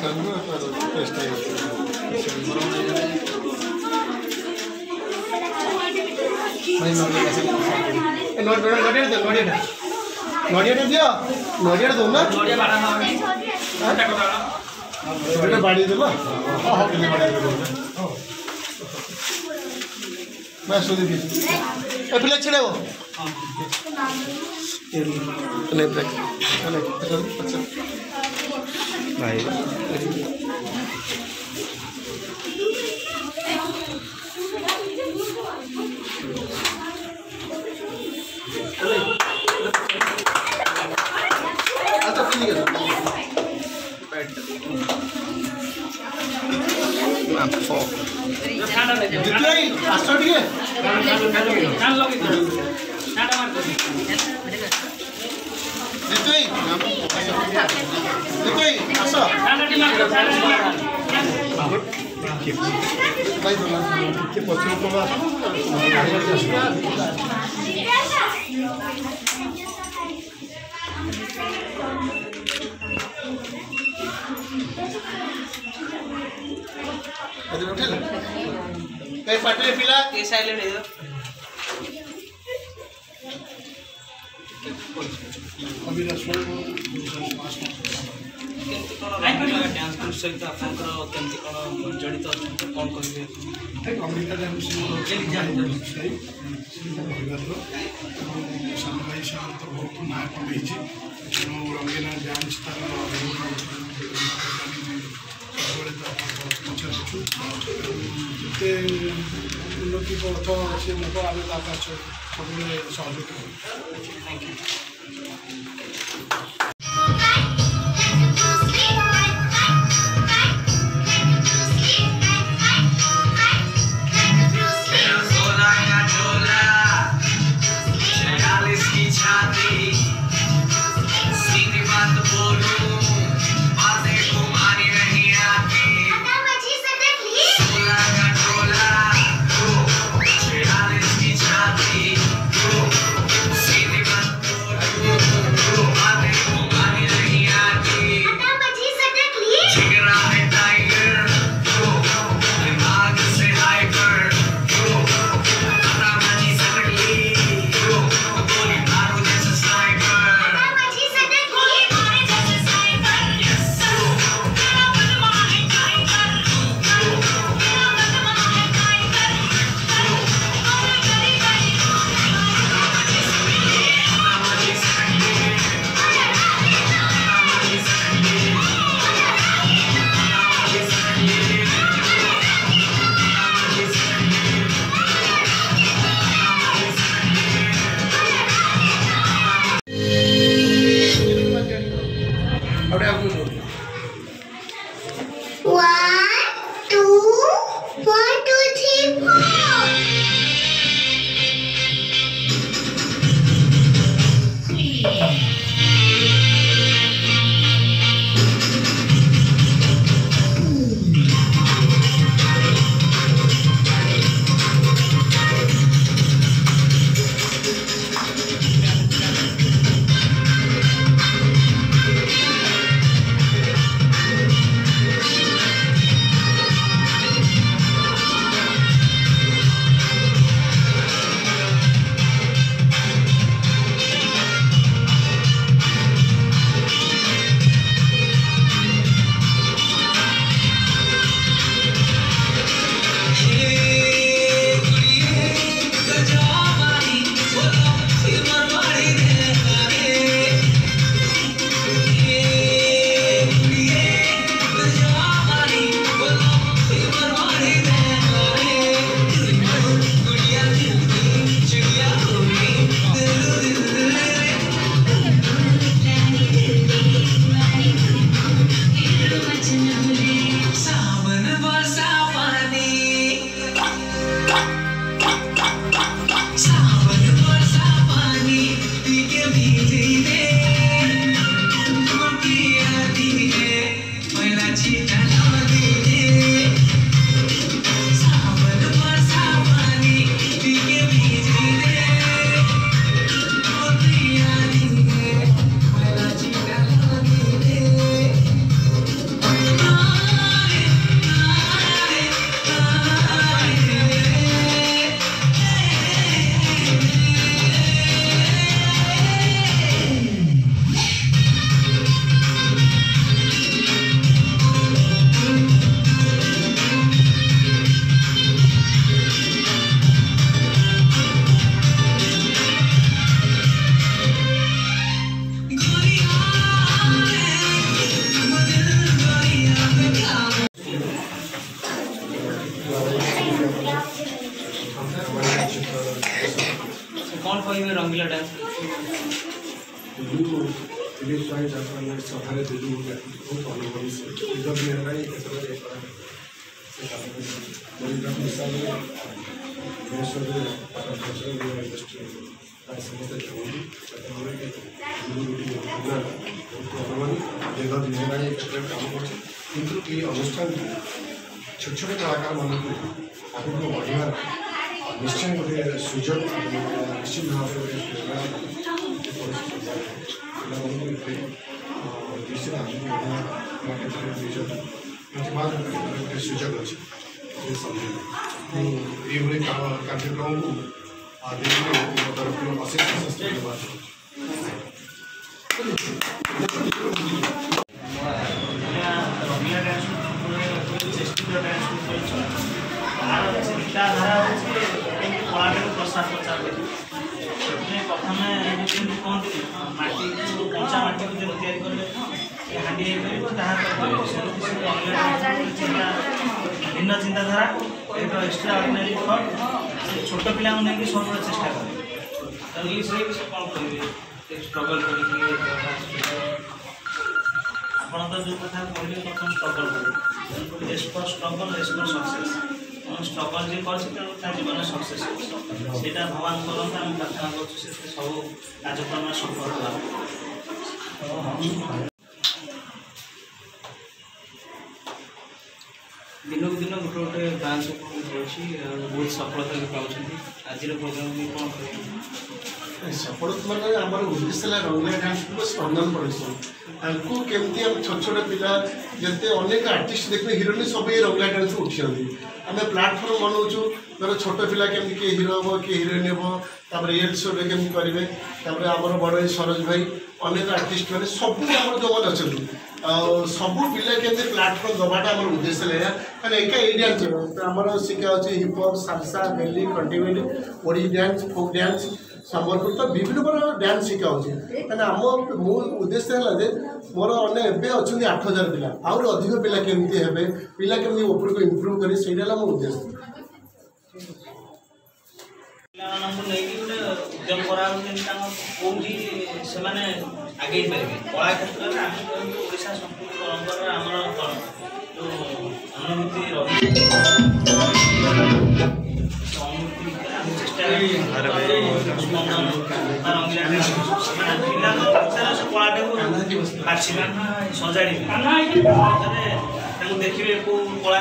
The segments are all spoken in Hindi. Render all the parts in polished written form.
नड़िया दियो नड़िया दो ना बाड़ी देव हाँ मैं सुधी पिला छेड़ो भाई पटले पिला साइलेंट है अभी रसोई केमती कोन डांस ग्रुप सहित आपनकर केमती कोन जड़ित कोन करिवे अमेरिका डांस केली जानि सही परिवाररो सामबाई सामंत बहुत ना कमेछि रंगीला डांस तार उन्नति पथ से लोक आम सब सहयोग thank you Rangila dance Dilip भाई सभारे दिल्ली बहुत अनुभवी से इधर निर्णय क्षेत्र हिसाब से समस्ते दीर्घ दिन हेल्ला क्षेत्र में काम कर अनुष्ठान छोट छोट कलाकार मानक आगे बढ़ार निश्चय गोटे सुजोग निश्चित भाव में गोटे सुजोग अच्छे ये कार्यक्रम को तरफ अशेष अशेष धन्यवाद। चिंताधारा कला प्रसार प्रचार प्रथम कहते माटी कंचा माटी को जो तैयारी करेंगे हाँडी चिंता भिन्न चिंताधारा एक एक्सट्रा अर्डिनारी थट छोट पिला नहीं सब चेष्टा करें से कौन करेंगे स्ट्रगल कर तो जो कथा कहले प्रथम स्ट्रगल करें is for struggle is for success struggle जी कर जीवन सक्सेस से भगवान करते आम प्रार्थना कर सब कार्यक्रम सफल हुआ दिन को दिन गोटे गोटे डांस बहुत सफलता भी पाँच आज प्रोग्राम भी कौन कर सफलता मैंने आम उद्देश्य है रंगीला डांस को स्पंदन परिश्रम केमती आम छोट छोट पिला जिते अनेक आर्टिस्ट देखते हिरोइन सब ये रंगीला डांस उठी आम प्लाटफर्म बनाऊँ धर छोट पिला केमती किए हिरो हम किए हिरोइन हम तापर रियल शो केमती करेंगे आमर बड़ सरोज भाई अनेक आर्टिस्ट मैंने सब आम जो मैंने अच्छा सब पिला केमती प्लाटफर्म दबाटा आम उद्देश्य है कहीं एका ये डांस आमर शिखा hip hop salsa belly continuity Odissi dance folk dance Sambalpur तो विभिन्न प्रकार डांस शिखा आम मो उद्देश्य है मोर अने एवं अच्छा 8000 पिला आहुरी अधिक पिला केमती हे पिला केमती ऊपर को इम्प्रूव करें से मो उद्देश्य उद्यम करा से आगे पारे कला क्षेत्र में ओडिशा संस्कृति परंपरा आम अनुभूति सजाड़ी देखिए कौ कला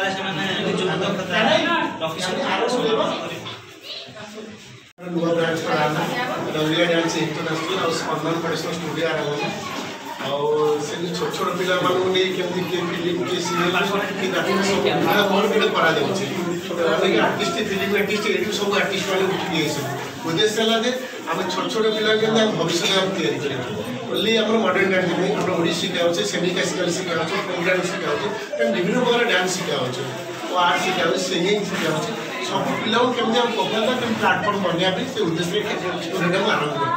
नुआ ब्रांच रंगीला डांस इंटरनेशनल और स्पंदन परिश्रम स्टूडियो आरंभ से छोट छोट पिला नहीं केमती फिल्म के सीरियल आर्टिस्ट फिल्म आर्टिस्ट ये सब आर्टिस्ट मैंने उठी उद्देश्य है आम छोट छोट पिला भविष्य में तैयारी ओनली आम मॉडर्न डांस नहीं आम ओडिसी शिखा सेमी क्लासिकल शिखा फोक डांस शिखा विभिन्न प्रकार डांस शिखा आर्ट शिखा सिंगिंग शिखा सब पिला केमती परफॉर्म प्लाटफर्म बनने से उद्देश्य आरंभ